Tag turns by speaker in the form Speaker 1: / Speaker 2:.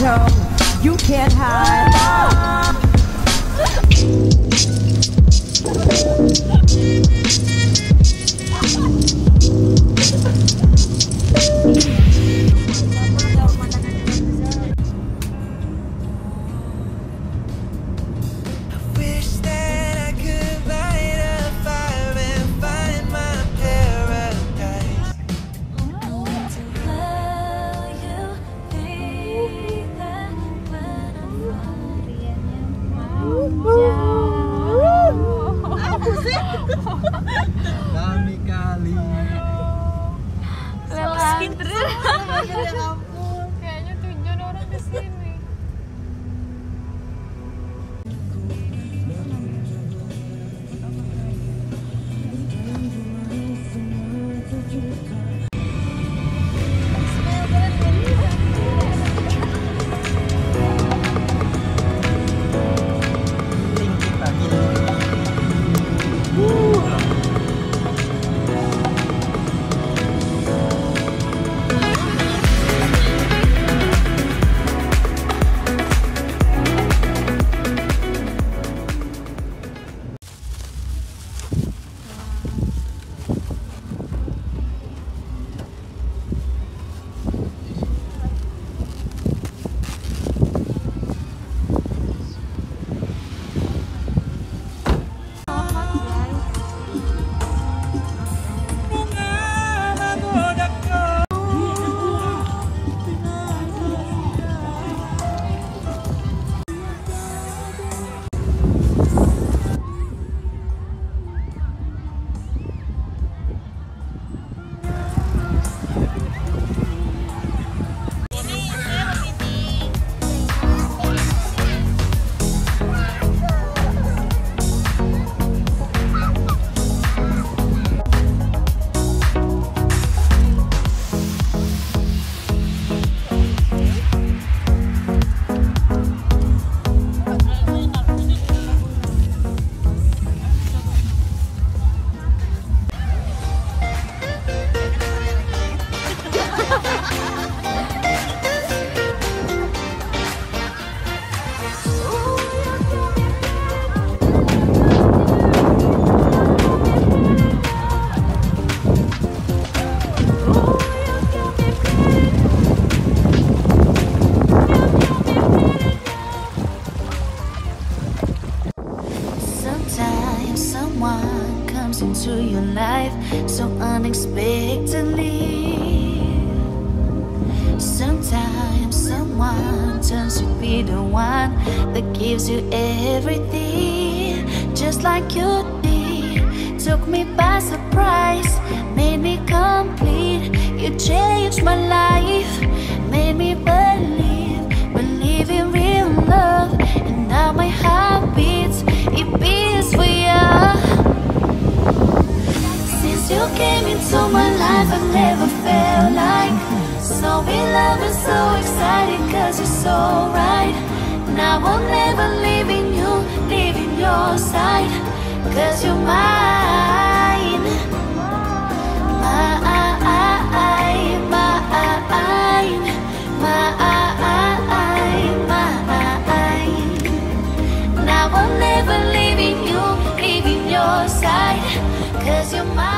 Speaker 1: tongue, you can't hide.
Speaker 2: Kami kali
Speaker 3: Lelah.
Speaker 4: Ya ampun,
Speaker 3: Kayaknya tujuan orang ke sini.
Speaker 5: Someone comes into your life so unexpectedly. Sometimes someone turns to be the one that gives you everything, just like you did. Took me by surprise, made me complete. You changed my life, made me believe in real love. And now my heart beats, it beats for you. Since you came into my life, I've never felt like so in love and so excited, cause you're so right. Now I'll never leaving you, leaving your side, cause you're mine. Mine, mine, mine. Now I'll never leaving you, leaving your side, cause you're mine.